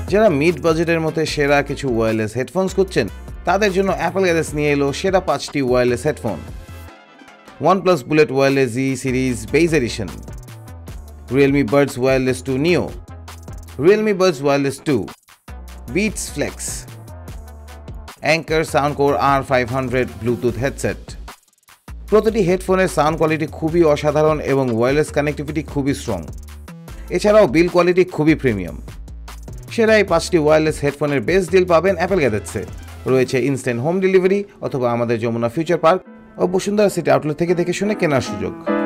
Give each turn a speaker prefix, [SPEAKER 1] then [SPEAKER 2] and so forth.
[SPEAKER 1] যারা মিড বাজেটের মধ্যে সেরা কিছু ওয়্যারলেস হেডফোনস খুঁজছেন তাদের জন্য অ্যাপল গ্যারেজ নিয়ে এলো সেরা 5টি wireless headphone. OnePlus Bullet Wireless Z Series Base Edition, Realme Buds Wireless 2 Neo, Realme Buds Wireless 2, Beats Flex, Anker Soundcore R500 Bluetooth headset। প্রতিটি হেডফোনের সাউন্ড কোয়ালিটি খুবই অসাধারণ এবং ওয়্যারলেস কানেক্টিভিটি খুবই স্ট্রং। এছাড়াও বিল কোয়ালিটি খুবই প্রিমিয়াম। সেরা এই 5টি ওয়্যারলেস হেডফোনের বেস্ট ডিল পাবেন অ্যাপল গ্যারেজে। রয়েছে ইনস্ট্যান্ট হোম ডেলিভারি অথবা আমাদের যমুনা ফিউচার পার্ক ও বসুন্ধরা সিটি আউটলেট থেকে দেখে শুনে কেনার সুযোগ।